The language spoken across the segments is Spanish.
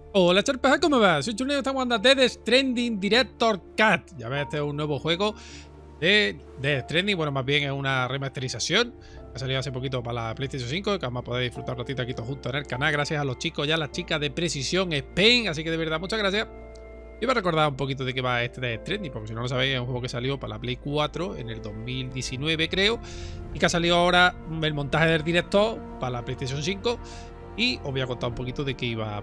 Hola Charpeja, ¿cómo vas? Soy Chuneo, estamos jugando a Death Stranding Director Cut. Ya ves, este es un nuevo juego de Death Stranding. Bueno, más bien es una remasterización que ha salido hace poquito para la PlayStation 5, que vamos a poder disfrutar un ratito aquí todos juntos en el canal, gracias a los chicos y a las chicas de Precisión Spain. Así que de verdad, muchas gracias. Y voy a recordar un poquito de qué va este Death Stranding, porque si no lo sabéis, es un juego que salió para la Play 4 en el 2019, creo, y que ha salido ahora el montaje del director para la PlayStation 5. Y os voy a contar un poquito de qué iba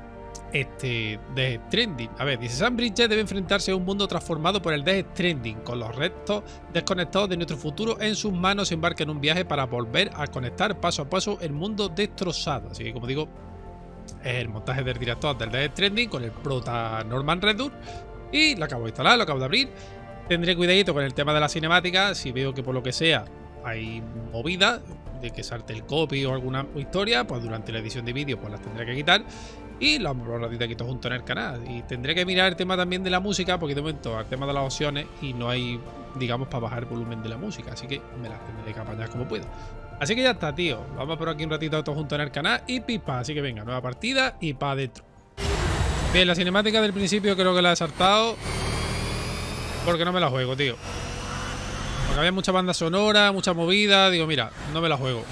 Death Stranding. A ver, dice: Sam Bridges debe enfrentarse a un mundo transformado por el Death Stranding, con los restos desconectados de nuestro futuro en sus manos. Se embarca en un viaje para volver a conectar paso a paso el mundo destrozado. Así que, como digo, es el montaje del director del Death Stranding con el prota Norman Reedus. Y lo acabo de instalar, lo acabo de abrir. Tendré cuidadito con el tema de la cinemática. Si veo que por lo que sea hay movida de que salte el copy o alguna historia, pues durante la edición de vídeo pues las tendré que quitar. Y lo vamos a un ratito aquí todos juntos en el canal. Y tendré que mirar el tema también de la música, porque de momento el tema de las opciones y no hay, digamos, para bajar el volumen de la música. Así que me las tendré que apañar como pueda. Así que ya está, tío. Vamos por aquí un ratito todos juntos en el canal y pipa. Así que venga, nueva partida y para adentro. Bien, la cinemática del principio creo que la he saltado porque no me la juego, tío. Porque había mucha banda sonora, mucha movida. Digo, mira, no me la juego.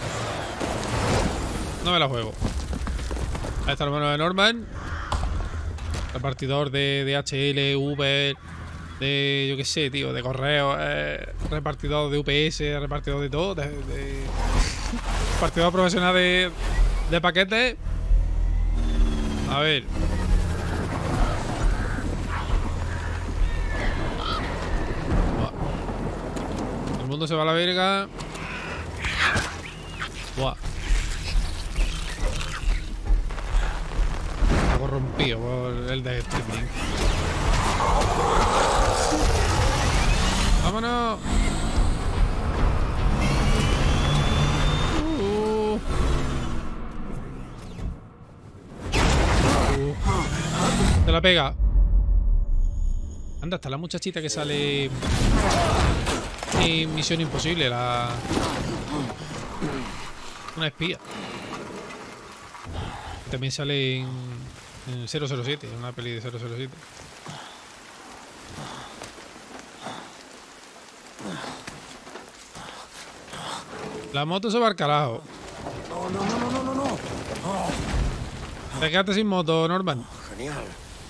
No me la juego. Ahí está el hermano de Norman. Repartidor de DHL, Uber, de yo qué sé, tío, de correo, repartidor de UPS, repartidor de todo, repartidor profesional de paquetes. A ver. Buah. El mundo se va a la verga. Buah. Corrompido por el de streaming. ¡Vámonos! Se la pega. Anda, está la muchachita que sale en Misión Imposible, una espía. También sale en 007, en una peli de 007. La moto se va al carajo. No. Te quedaste sin moto, Norman. Genial.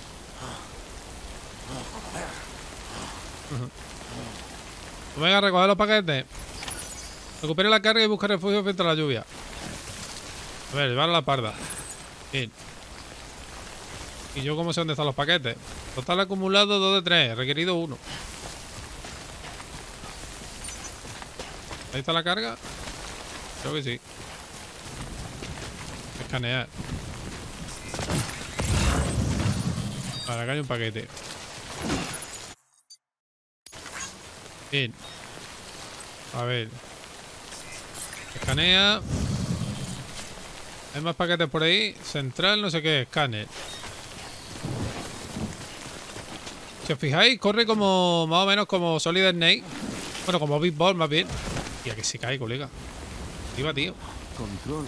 Venga a recoger los paquetes. Recupere la carga y busca refugio frente a la lluvia. A ver, llevar a la parda. Bien. ¿Y yo cómo sé dónde están los paquetes? Total acumulado 2 de 3. Requerido 1. ¿Ahí está la carga? Creo que sí. Escanear. Vale, acá hay un paquete. Bien. A ver. Escanea. Hay más paquetes por ahí. Central, no sé qué. Escáner. Si os fijáis, corre como más o menos como Solid Snake. Bueno, como Big Ball más bien. Tía, que se cae, colega. Iba, tío. Control.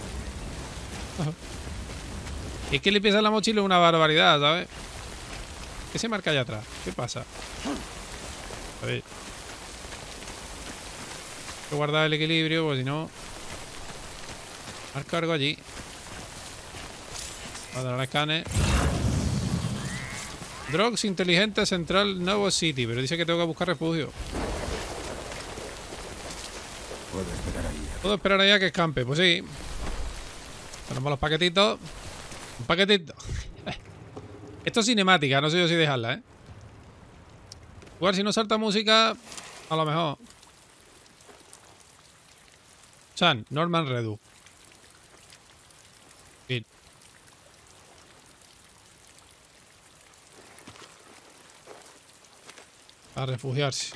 Es que le piensa la mochila una barbaridad, ¿sabes? ¿Qué se marca allá atrás? ¿Qué pasa? A ver. Hay que guardar el equilibrio, porque si no... Marca algo allí. Vamos a dar al escáner. Drogs inteligente central Nuevo City, pero dice que tengo que buscar refugio. Puedo esperar ahí. ¿Puedo esperar allá que escampe? Pues sí. Tenemos los paquetitos. Un paquetito. Esto es cinemática, no sé yo si dejarla, ¿eh? Igual si no salta música, a lo mejor. Chan, Norman Reedus. Bien. A refugiarse.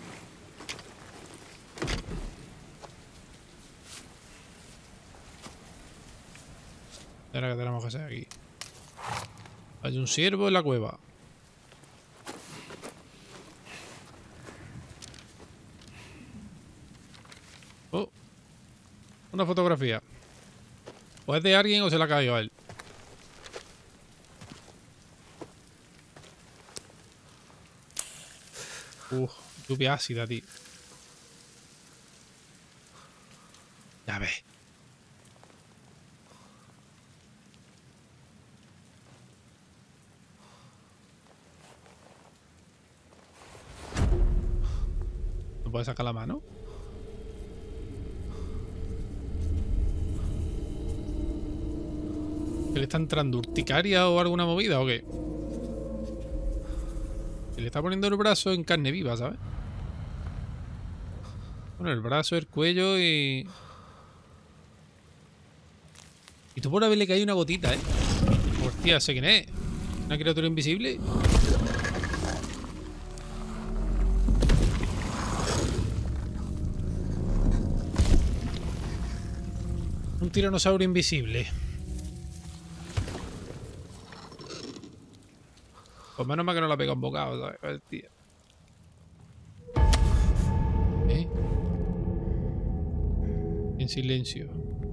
Ahora que tenemos que hacer aquí. Hay un ciervo en la cueva. Oh. Una fotografía. O es de alguien o se la ha caído a él. Lluvia ácida, tío. Ya ves. ¿No puedes sacar la mano? ¿Que le está entrando urticaria o alguna movida o qué? Se le está poniendo el brazo en carne viva, ¿sabes? Bueno, el brazo, el cuello y... Y tú por haberle caído una gotita, ¿eh? Hostia, ¿sé quién es? ¿Una criatura invisible? Un tiranosaurio invisible. Pues menos mal que no la pega un bocado, ¿sabes? Hostia. ¿Eh? En silencio.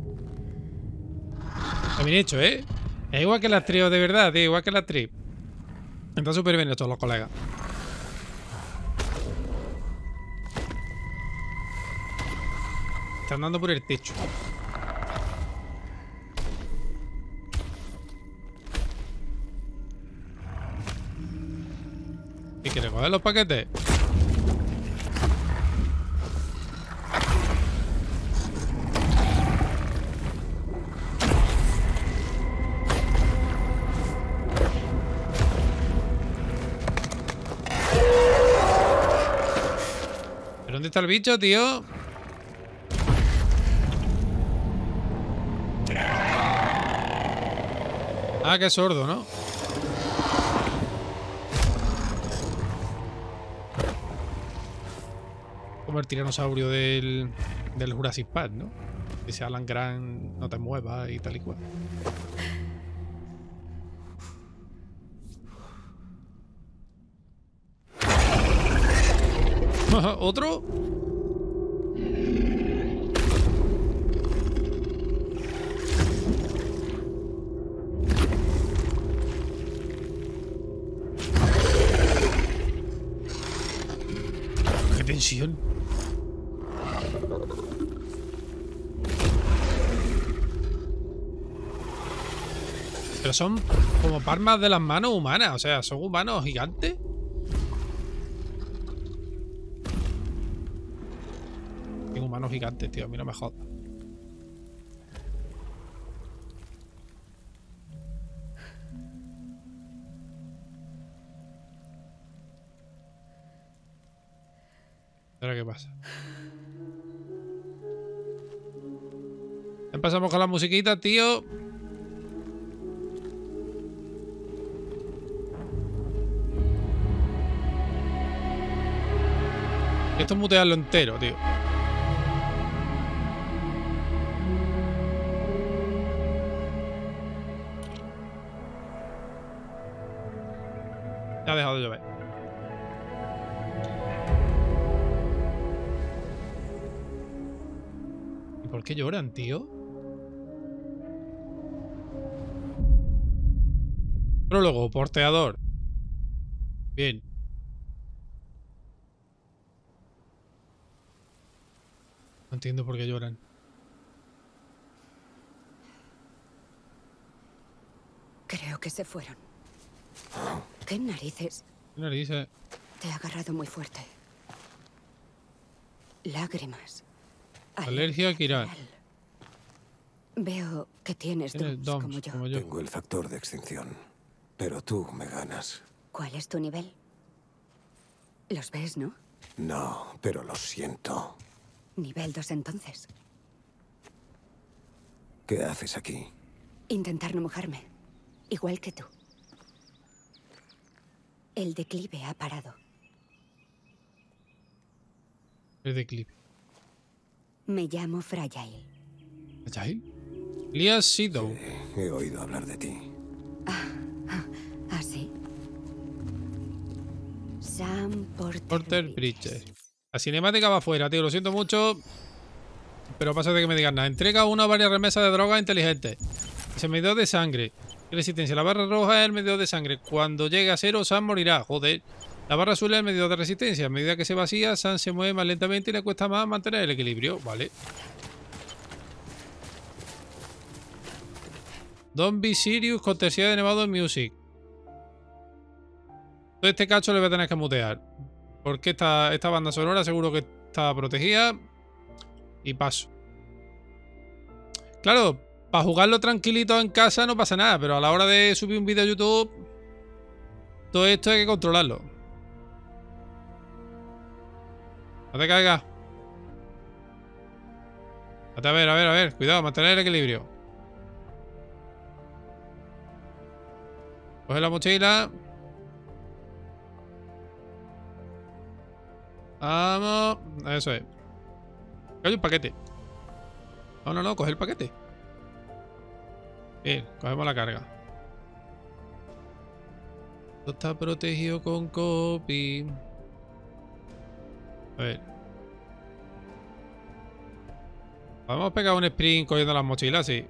Está bien hecho, ¿eh? Es igual que las tríos de verdad, tío. Igual que las tríos. Están súper bien estos los colegas. Están dando por el techo. ¿Y quiere coger los paquetes? ¿Pero dónde está el bicho, tío? Ah, qué sordo, ¿no? Como el tiranosaurio del Jurassic Park, ¿no? Dice Alan Grant, no te muevas y tal y cual. ¿Otro? ¡Qué tensión! Pero son como palmas de las manos humanas. O sea, son humanos gigantes. Tengo humanos gigantes, tío. A mí no me jodas. ¿Ahora qué pasa? Empezamos con la musiquita, tío. Esto es mutearlo entero, tío. Ya ha dejado de llover. ¿Y por qué lloran, tío? Prólogo, porteador. Bien. No entiendo por qué lloran. Creo que se fueron. ¿Qué narices? ¿Qué narices? Te ha agarrado muy fuerte. Lágrimas. Alergia a Kiran. general. Veo que tienes Tienes DOMS DOMS, como yo. Tengo el factor de extinción. Pero tú me ganas. ¿Cuál es tu nivel? Los ves, ¿no? No, pero lo siento. Nivel 2 entonces. ¿Qué haces aquí? Intentar no mojarme. Igual que tú. El declive ha parado. El declive. Me llamo Fragile. ¿Cachai? Lia Sido. He oído hablar de ti. ¿Ah, sí? Sam Porter Bridges. La cinemática va afuera, tío. Lo siento mucho. Pero pasa de que me digan nada. Entrega una o varias remesas de drogas inteligentes. Ese medidor de sangre. Resistencia. La barra roja es el medidor de sangre. Cuando llegue a 0, Sam morirá. Joder. La barra azul es el medidor de resistencia. A medida que se vacía, Sam se mueve más lentamente y le cuesta más mantener el equilibrio. Vale. Don't be serious, cortesía de Nevado Music. Todo este cacho le voy a tener que mutear. Porque esta banda sonora seguro que está protegida. Y paso. Claro, para jugarlo tranquilito en casa no pasa nada. Pero a la hora de subir un vídeo a YouTube, todo esto hay que controlarlo. No te caigas. A ver. Cuidado, mantener el equilibrio. Coge la mochila. Vamos. Eso es. Hay un paquete. No, coge el paquete. Bien, cogemos la carga. Esto está protegido con copy. A ver. ¿Podemos pegar un sprint cogiendo las mochilas? Sí.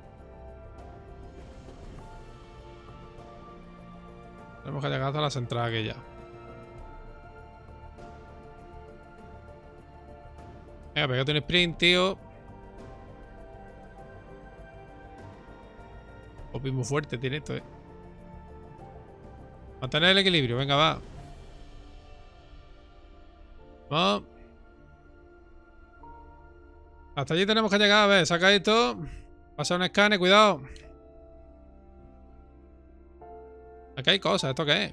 Tenemos que llegar hasta la central aquella. Venga, pégate un sprint, tío. Copy muy fuerte tiene esto, Mantener el equilibrio, venga, va. Vamos. Hasta allí tenemos que llegar. A ver, saca esto. Pasa un escáner, cuidado. Aquí hay cosas. ¿Esto qué es?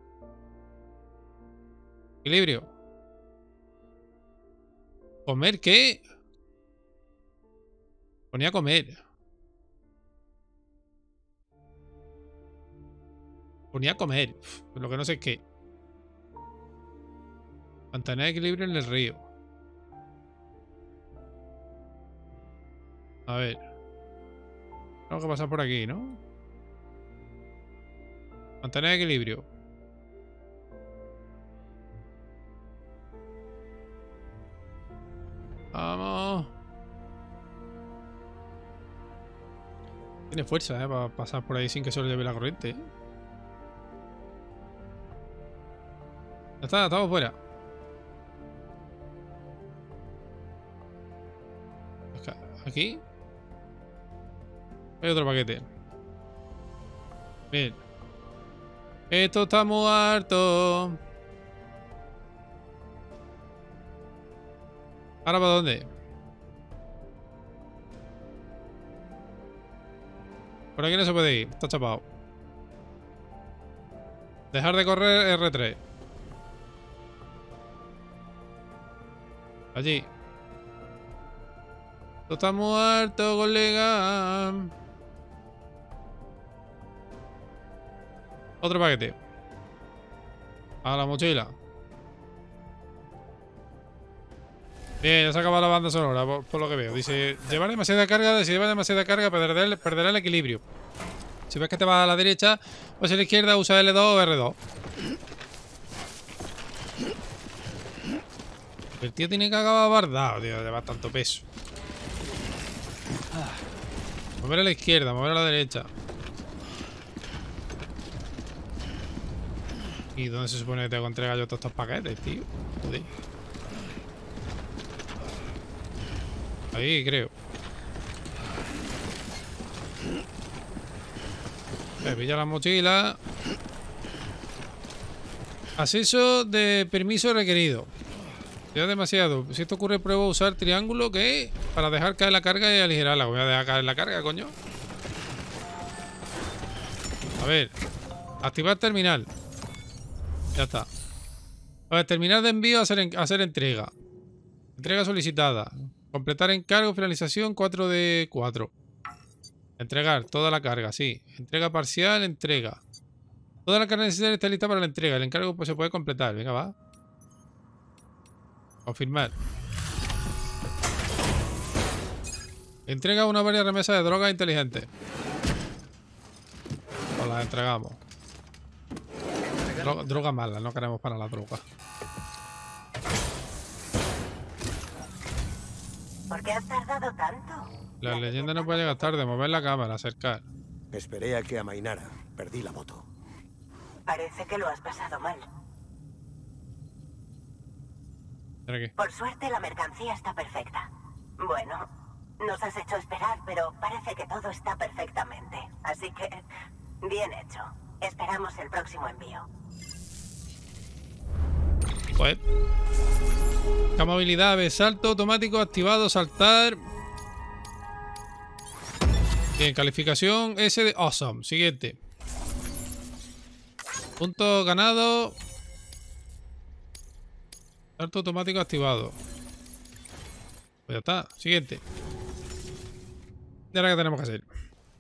Equilibrio. ¿Comer qué? Ponía comer. Ponía comer. Lo que no sé es qué. Mantener equilibrio en el río. A ver. Tengo que pasar por aquí, ¿no? Mantener equilibrio. Vamos. Tiene fuerza, para pasar por ahí sin que se lo lleve la corriente. Ya está, estamos fuera. Aquí hay otro paquete. Bien. Esto está muy harto. ¿Ahora para dónde? Por aquí no se puede ir. Está chapado. Dejar de correr R3. Allí. Esto está muy harto, colega. Otro paquete. A la mochila. Bien, ya se acaba la banda sonora, por lo que veo. Dice, llevar demasiada carga, si llevas demasiada carga perderá el equilibrio. Si ves que te vas a la derecha, pues a la izquierda usa L2 o R2. El tío tiene que acabar bardado, tío, llevar tanto peso. Mover a la izquierda, mover a la derecha. ¿Y dónde se supone que tengo que entregar yo todos estos paquetes, tío? Joder. Ahí, creo. Me pilla la mochila. Acceso de permiso requerido. Ya demasiado. Si esto ocurre, pruebo a usar triángulo, ¿qué? Para dejar caer la carga y aligerarla. Voy a dejar caer la carga, coño. A ver. Activar terminal. Ya está. A ver, terminar de envío a hacer entrega. Entrega solicitada. Completar encargo, finalización 4 de 4. Entregar toda la carga, sí. Entrega parcial, entrega. Toda la carga necesaria está lista para la entrega. El encargo pues se puede completar. Venga, va. Confirmar. Entrega una varias remesas de drogas inteligentes. Pues las entregamos. Droga mala, no queremos para la droga. ¿Por qué has tardado tanto? La leyenda no puede llegar tarde. Mover la cámara, acercar. Esperé a que amainara. Perdí la moto. Parece que lo has pasado mal. ¿Para qué? Por suerte la mercancía está perfecta. Bueno, nos has hecho esperar, pero parece que todo está perfectamente. Así que, bien hecho. Esperamos el próximo envío. Pues. Movilidad, salto automático activado, saltar. Bien, calificación S de Awesome. Siguiente. Punto ganado. Salto automático activado. Pues ya está. Siguiente. ¿Y ahora qué tenemos que hacer?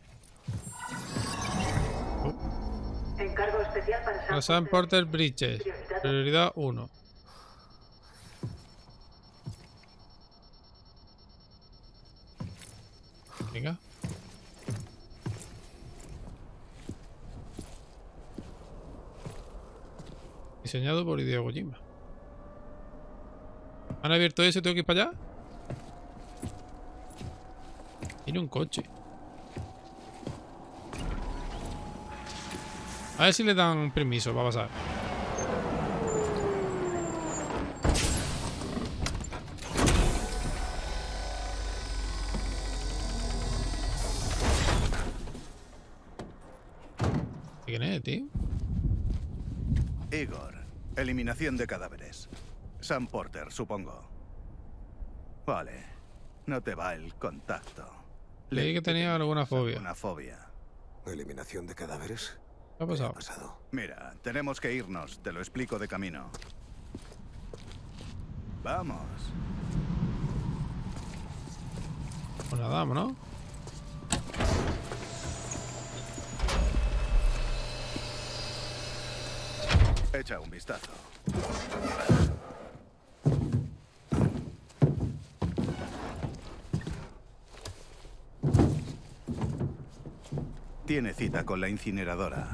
Encargo especial para Sam Porter Bridges. Prioridad 1. Venga. Diseñado por Hideo Kojima. ¿Han abierto eso y tengo que ir para allá? Tiene un coche. A ver si le dan permiso para pasar. ¿Quién es, tío? Igor, eliminación de cadáveres. Sam Porter, supongo. Vale, no te va el contacto. Leí que tenía alguna fobia. Una fobia. ¿Eliminación de cadáveres? ¿Qué ha ¿Qué ha pasado? pasado? Mira, tenemos que irnos, te lo explico de camino. Vamos. Pues nada, vámonos. Echa un vistazo. Tiene cita con la incineradora.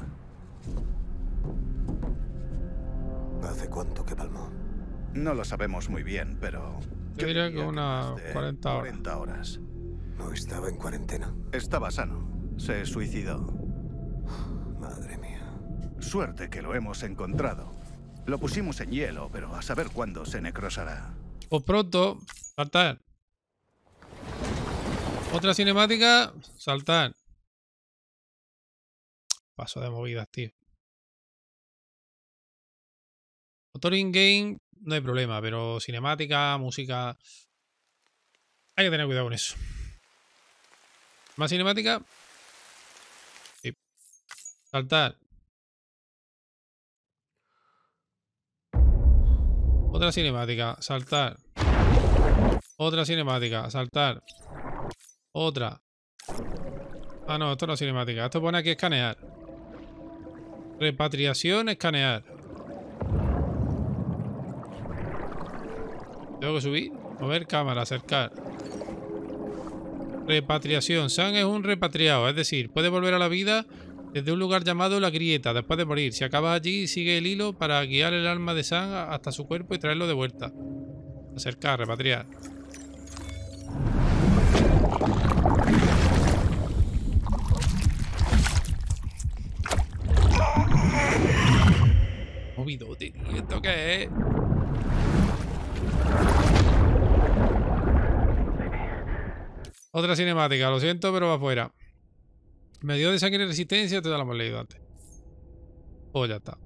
¿Hace cuánto que palmó? No lo sabemos muy bien, pero... Yo diría que más unas de 40 horas. 40 horas. ¿No estaba en cuarentena? Estaba sano. Se suicidó. Madre mía. Suerte que lo hemos encontrado. Lo pusimos en hielo, pero a saber cuándo se necrosará. Pues pronto, saltar. Otra cinemática, saltar. Paso de movidas, tío. Motor in-game, no hay problema, pero cinemática, música... Hay que tener cuidado con eso. ¿Más cinemática? Sí. Saltar. Otra cinemática, saltar. Otra cinemática, saltar. Otra. Ah, no, esto no es cinemática. Esto pone aquí escanear. Repatriación, escanear. Tengo que subir, mover cámara, acercar. Repatriación. Sam es un repatriado, es decir, puede volver a la vida desde un lugar llamado La Grieta después de morir. Si acaba allí, sigue el hilo para guiar el alma de Sam hasta su cuerpo y traerlo de vuelta. Acercar, repatriar. Movidote, tío. ¿Esto qué es? Otra cinemática, lo siento, pero va afuera. Me dio de sangre y resistencia, te lo hemos leído antes. Pues ya está.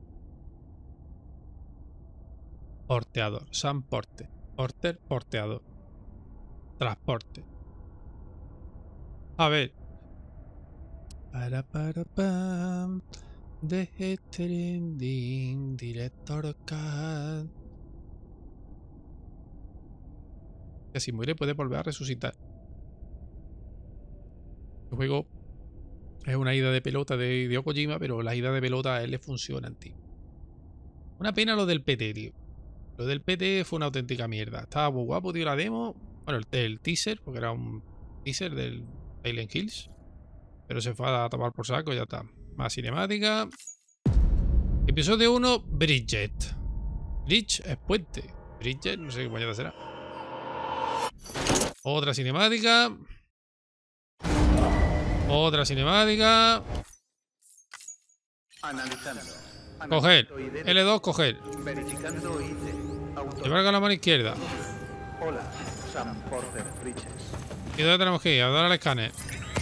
Porteador, Sam Porter. Porter, porteador. Transporte. A ver. Para pam. Deje trending. Director Cat. Que si muere puede volver a resucitar. El juego es una ida de pelota de Hideo Kojima, pero la ida de pelota a él le funcionan, tío. Una pena lo del PT, tío. Lo del PT fue una auténtica mierda. Estaba muy guapo, tío, la demo. Bueno, el teaser, porque era un teaser del Silent Hills. Pero se fue a tomar por saco y ya está. Más cinemática. Episodio 1, Bridget. Bridge es puente. Bridget, no sé qué mañana será. Otra cinemática. Otra cinemática. Analizando. Coger. L2, coger. Verificando ID. Llevar con la mano izquierda. Hola, Sam Porter Bridges. ¿Y dónde tenemos que ir? A dar al escáner.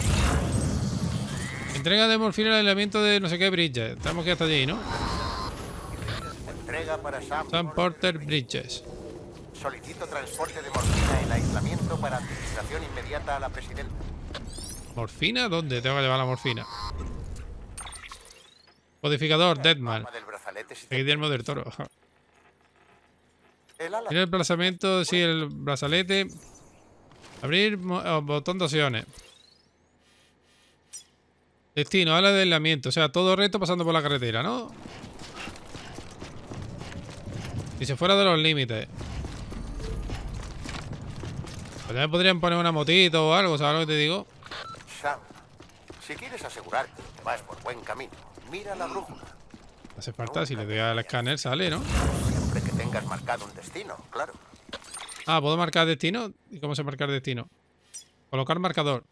Entrega de morfina al aislamiento de no sé qué Bridges. Tenemos que ir hasta allí, ¿no? Entrega para Sam Porter Bridges. Solicito transporte de morfina en aislamiento para administración inmediata a la presidenta. ¿Morfina? ¿Dónde tengo que llevar la morfina? Codificador, Deadman. Del brazalete si De Guillermo del Toro. el ala. Tiene el emplazamiento, sí, el brazalete. Abrir botón de opciones. Destino, ala de aislamiento. O sea, todo recto pasando por la carretera, ¿no? Si se fuera de los límites. Pues ya me podrían poner una motito o algo, ¿sabes lo que te digo? Sam, si quieres asegurarte que vas por buen camino, mira la brújula. No hace falta, si le doy al escáner sale, ¿no? Siempre que tengas marcado un destino, claro. Ah, ¿puedo marcar destino? ¿Y cómo se marca el destino? Colocar marcador.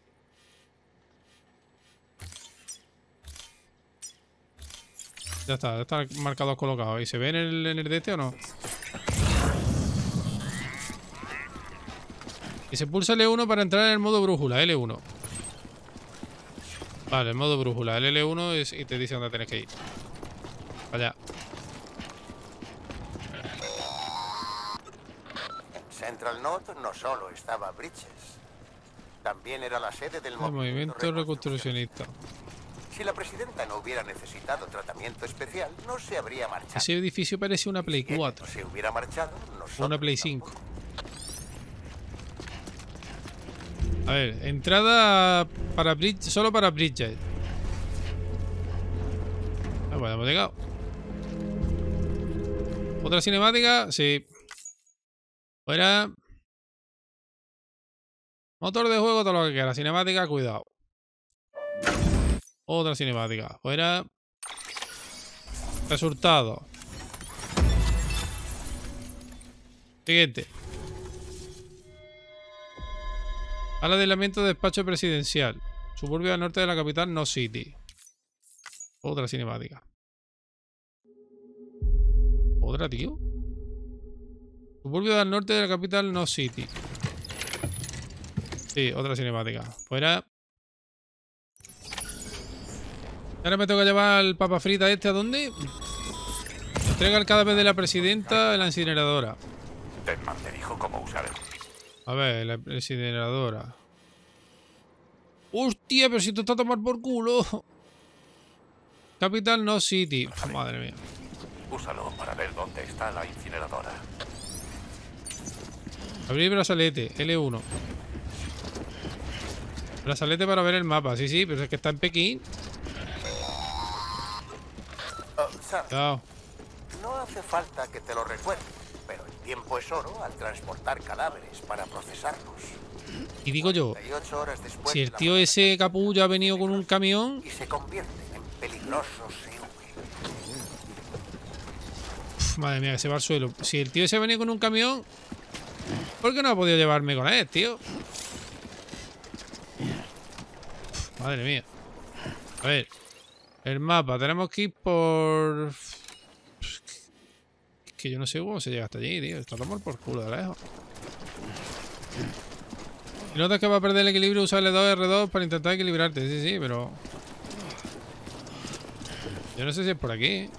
Ya está el marcador colocado. ¿Y se ve en el de este o no? Y se pulsa L1 para entrar en el modo brújula, L1. Vale, el modo brújula, el L1 es, y te dice dónde tenés que ir. Allá. En Central North no solo estaba Bridges, también era la sede del El movimiento reconstruccionista. Si la presidenta no hubiera necesitado tratamiento especial, no se habría marchado. Ese edificio parece una Play Si ella 4. no se hubiera marchado, O nosotros una Play tampoco. 5. A ver, entrada para Bridges, solo para Bridges. Ah, bueno, hemos llegado. ¿Otra cinemática? Sí. Fuera. Motor de juego, todo lo que quiera. Cinemática, cuidado. Otra cinemática. Fuera. Resultado. Siguiente. Ala de aislamiento de despacho presidencial. Suburbio al norte de la capital, No City. Otra cinemática. ¿Otra, tío? Suburbio al norte de la capital, No City. Sí, otra cinemática. Fuera. Ahora me tengo que llevar al papa frita este, ¿a dónde? Entrega el cadáver de la presidenta en la incineradora. Deadman te dijo cómo usar el... A ver, la incineradora. ¡Hostia! Pero si esto está a tomar por culo. Capital No City. Madre mía. Úsalo para ver dónde está la incineradora. Abrir brazalete. L1. Brazalete para ver el mapa. Sí, sí, pero es que está en Pekín. Sam, Cuidado. no hace falta que te lo recuerde, pero el tiempo es oro al transportar cadáveres para procesarlos. Y digo yo, 48 horas después si de el la tío muerte ese capullo ha venido con un camión. y se convierten en peligrosos CV. Madre mía, que se va al suelo. Si el tío ese ha venido con un camión, ¿por qué no ha podido llevarme con él, tío? Madre mía. A ver. El mapa. Tenemos que ir por... Es que yo no sé cómo se llega hasta allí, tío. Está tomando por culo de lejos. Si notas que va a perder el equilibrio, usa L2, R2 para intentar equilibrarte. Sí, sí, pero... Yo no sé si es por aquí.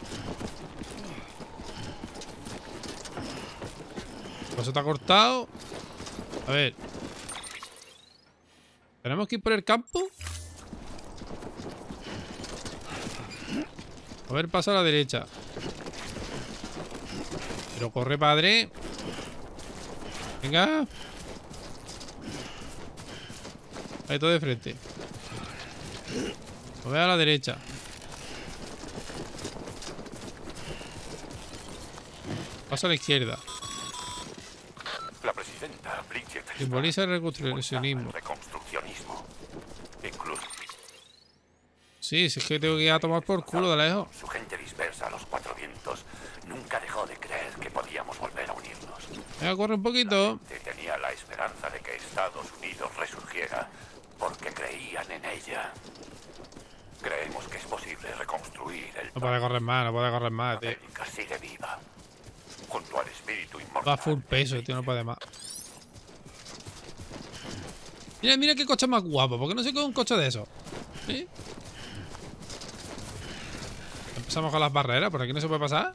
Pues está cortado. A ver. ¿Tenemos que ir por el campo? A ver, pasa a la derecha. Pero corre, padre. Venga. Ahí todo de frente. Lo veo a la derecha. Pasa a la izquierda. La presidenta Bridget Simboliza el reconstruccionismo. reconstruccionismo. Incluso Sí, si es que tengo que ir a tomar por culo de lejos. su gente dispersa a los cuatro vientos nunca dejó de creer que podíamos volver a unirnos. Venga, corre un poquito. Tenía la esperanza de que Estados Unidos resurgiera porque creían en ella. Creemos que es posible reconstruir el No puede correr más, no puede correr más, tío. América sigue viva. Junto al espíritu espíritu inmortal. Va full peso, tío, no puede más. Mira, mira qué coche más guapo. ¿Por qué no se coge un coche de esos? ¿Sí? Empezamos con las barreras. Por aquí no se puede pasar.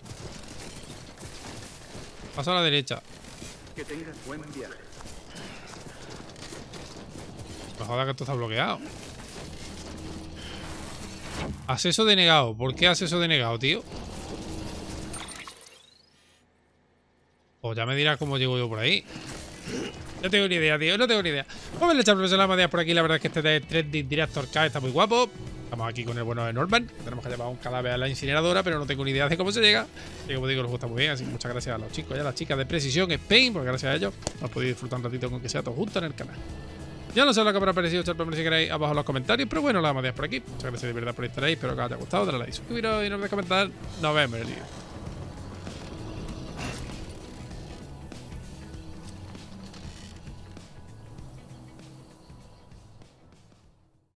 Paso a la derecha. Que tengas buen viaje. No joda que esto está bloqueado. Acceso denegado. ¿Por qué acceso denegado, tío? Pues ya me dirás cómo llego yo por ahí. No tengo ni idea, tío. No tengo ni idea. Vamos a ver, echar profesor Amadeus por aquí. La verdad es que este de Trending Director K está muy guapo. Estamos aquí con el bueno de Norman. Tenemos que llevar un cadáver a la incineradora, pero no tengo ni idea de cómo se llega. Y como digo, nos gusta muy bien. Así que muchas gracias a los chicos y a las chicas de Precisión Spain, porque gracias a ellos hemos podido disfrutar un ratito con que sea todo junto en el canal. Ya no sé lo que habrá parecido, echarme si queréis abajo en los comentarios. Pero bueno, la Amadeus por aquí. Muchas gracias de verdad por estar ahí. Espero que os haya gustado. Dale like, suscribiros y no olvidéis comentar. Nos vemos en el vídeo.